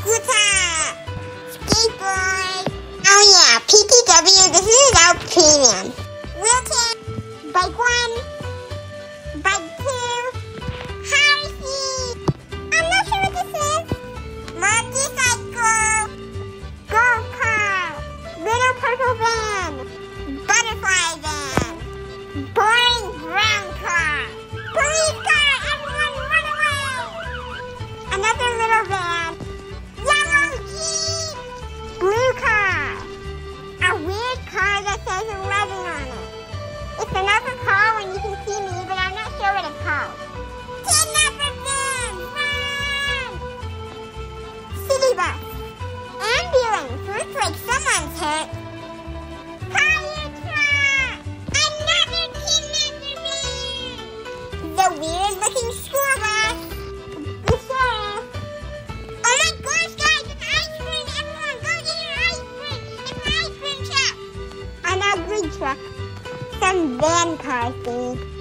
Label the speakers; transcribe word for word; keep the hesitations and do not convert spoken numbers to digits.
Speaker 1: scooter, skateboard. Oh yeah, P T W, this is our premium. Wheelchair, bike one, bike two, horsey. I'm not sure what this is. Motorcycle, go-kart, little purple van, butterfly van, boring brown car, police car, everyone run away! Another little van, yellow Jeep, blue car, a weird car that says eleven on it. It's another car when you can see me, but I'm not sure what it's called. Kidnapper van, run! City bus, ambulance, looks like someone's hurt. Fire truck, another kidnapper van! The weird looking school bus, the sheriff. Oh my gosh guys, it's ice cream! Everyone go get your ice cream! It's an ice cream truck! An ugly truck. Some van car thing.